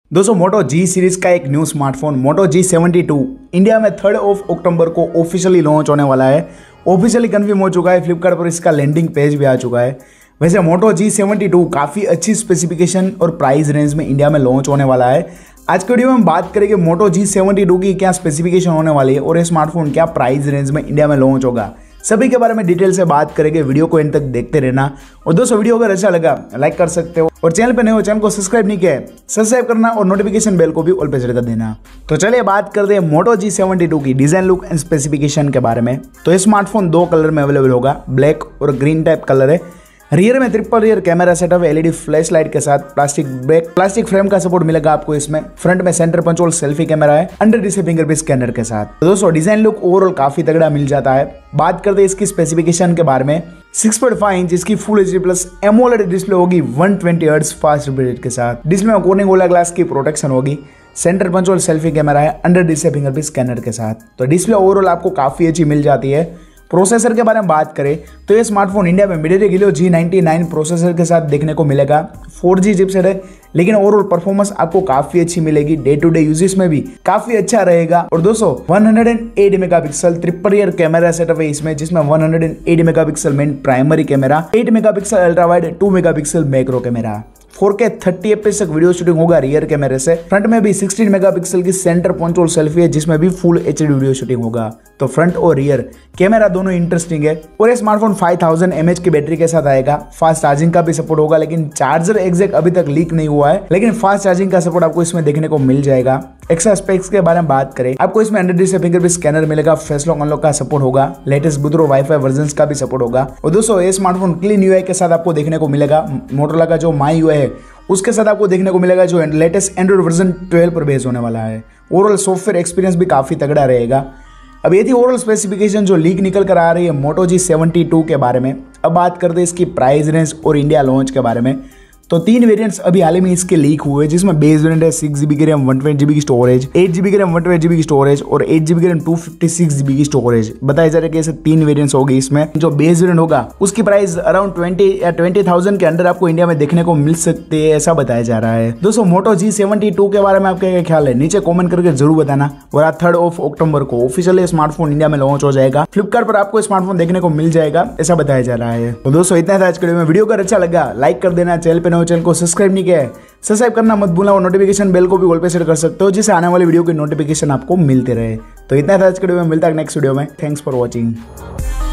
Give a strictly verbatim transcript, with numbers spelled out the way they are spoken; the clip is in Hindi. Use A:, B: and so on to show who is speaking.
A: दोस्तों मोटो जी सीरीज का एक new smartphone Moto G seventy two India में थर्ड ऑफ अक्टूबर को ऑफिशियली लॉन्च होने वाला है। ऑफिशियली कन्फर्म हो चुका है, फ्लिपकार्ट पर इसका लैंडिंग पेज भी आ चुका है। वैसे मोटो जी सेवेंटी टू काफ़ी अच्छी स्पेसिफिकेशन और प्राइस रेंज में इंडिया में लॉन्च होने वाला है। आज के वीडियो में हम बात करेंगे मोटो जी सेवेंटी टू की क्या स्पेसिफिकेशन होने वाली है और ये स्मार्टफोन क्या प्राइस रेंज में इंडिया में लॉन्च होगा, सभी के बारे में डिटेल से बात करेंगे। वीडियो को एंड तक देखते रहना। और दोस्तों वीडियो अगर अच्छा लगा लाइक कर सकते हो और चैनल पे नए हो चैनल को सब्सक्राइब नहीं किया है सब्सक्राइब करना और नोटिफिकेशन बेल को भी ऑल पे सेट कर देना। तो चलिए बात करते हैं मोटो जी सेवेंटी टू की डिजाइन, लुक एंड स्पेसिफिकेशन के बारे में। तो ये स्मार्टफोन दो कलर में अवेलेबल होगा, ब्लैक और ग्रीन टाइप कलर है। रियर में triple rear camera setup LED flash light के साथ प्लास्टिक बैक प्लास्टिक फ्रेम का सपोर्ट मिलेगा आपको इसमें। फ्रंट में सेंटर पंच सेल्फी कैमरा है अंडर डिस्प्ले फिंगरप्रिंट स्कैनर के साथ। तो दोस्तों डिजाइन लुक ओवरऑल काफी तगड़ा मिल जाता है। बात करते हैं इसकी स्पेसिफिकेशन के बारे में। सिक्स पॉइंट फाइव इंच इसकी full HD plus AMOLED display होगी one twenty hertz fast refresh rate के साथ। डिस्प्ले में कोर्निंग गोला ग्लास की प्रोटेक्शन होगी। सेंटर पंच सेल्फी कैमरा है अंडर डिस्प्ले फिंगरप्रिंट स्कैनर के साथ। तो डिस्प्ले ओवरऑल आपको काफी अच्छी मिल जाती है। प्रोसेसर के बारे में बात करें तो ये स्मार्टफोन इंडिया में MediaTek Helio G ninety nine processor के साथ देखने को मिलेगा। फोर जी चिपसेट है, लेकिन ओवरऑल परफॉर्मेंस आपको काफी अच्छी मिलेगी। डे टू डे यूजेस में भी काफी अच्छा रहेगा। और दोस्तों one hundred eight megapixel triple rear camera setup है इसमें, जिसमें one hundred eight megapixel main primary camera, eight megapixel ultra wide, two megapixel macro camera, four K thirty FPS तक वीडियो शूटिंग होगा रियर कैमरे से। फ्रंट में भी सिक्सटीन मेगापिक्सल की सेंटर पंच सेल्फी है, जिसमें भी फुल एचडी वीडियो शूटिंग होगा। तो फ्रंट और रियर कैमरा दोनों इंटरेस्टिंग है। और ये स्मार्टफोन फाइव थाउजेंड एमएच की बैटरी के साथ आएगा। फास्ट चार्जिंग का भी सपोर्ट होगा, लेकिन चार्जर एग्जैक्ट अभी तक लीक नहीं हुआ है, लेकिन फास्ट चार्जिंग का सपोर्ट आपको इसमें देखने को मिल जाएगा। एक्स्ट्रा स्पेक्स के बारे में बात करें, आपको इसमें अंडर डिस्प्ले फिंगरप्रिंट स्कैनर मिलेगा, फेस लॉक अनलॉक का सपोर्ट होगा, लेटेस्ट ब्लूटूथ वाईफाई वर्जन का भी सपोर्ट होगा। और दोस्तों ये स्मार्टफोन क्लीन यूआई के साथ आपको देखने को मिलेगा। मोटोरोला का जो माई यूआई है उसके साथ आपको देखने को मिलेगा, जो लेटेस्ट एंड्रॉइड वर्जन ट्वेल्व पर बेस होने वाला है। ओवरऑल सॉफ्टवेयर एक्सपीरियंस भी काफी तगड़ा रहेगा। अब ये थी ओवरऑल स्पेसिफिकेशन जो लीक निकल कर आ रही है मोटो जी सेवेंटी टू के बारे में। अब बात करते हैं इसकी प्राइस रेंज और इंडिया लॉन्च के बारे में। तो तीन वेरिएंट्स अभी हाल ही में इसके लीक हुए, जिसमें बेस वेरिएंट है सिक्स जीबी की रैम वन ट्वेंटी जीबी की स्टोरेज, एट जीबी की रैम वन ट्वेंटी जीबी की स्टोरेज और एट जीबी की RAM two fifty six GB की स्टोरेज। बताया जा रहा है कि ऐसे तीन वेरिएंट्स होगी इसमें। जो बेस वेरिएंट होगा उसकी प्राइस अराउंड ट्वेंटी या ट्वेंटी थाउजेंड के अंडर आपको इंडिया में देखने को मिल सकती है, ऐसा बताया जा रहा है। दोस्तों मोटो जी सेवेंटी टू के बारे में आपका क्या ख्याल है, नीचे कॉमेंट करके जरूर बताना। और थर्ड ऑफ अक्टूबर को ऑफिशियली स्मार्टफोन इंडिया में लॉन्च हो जाएगा। फ्लिपकार्ट पर आपको स्मार्टफोन देखने को मिल जाएगा, ऐसा बताया जा रहा है। तो दोस्तों इतना था आज के वीडियो में। वीडियो अगर अच्छा लगा लाइक कर देना, चैनल पे नए हो चैनल को सब्सक्राइब नहीं किया है सब्सक्राइब करना मत भूलना और नोटिफिकेशन बेल को भी ऑल पे सेट कर सकते हो, जिससे आने वाली वीडियो की नोटिफिकेशन आपको मिलते रहे। तो इतना था आज के वीडियो में, मिलता है नेक्स्ट वीडियो में। Thanks for watching.